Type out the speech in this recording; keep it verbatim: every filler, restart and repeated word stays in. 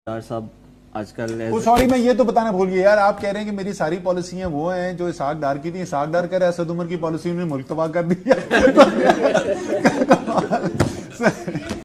यार साहब आजकल वो सॉरी मैं ये तो बताना भूल गया यार, आप कह रहे हैं कि मेरी सारी पॉलिसियां वो हैं जो इसहाक डार की थी। इसहाक डार कह रहा है असद उमर की पॉलिसी ने मुल्क तबाह कर दिया।